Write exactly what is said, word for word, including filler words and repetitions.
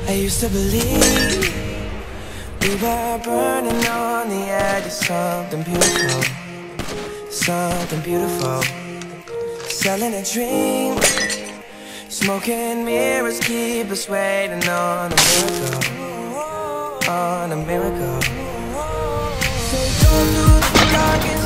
I used to believe we were burning on the edge of something beautiful, something beautiful. Selling a dream, smoking mirrors keep us waiting on a miracle, on a miracle. So go through the darkest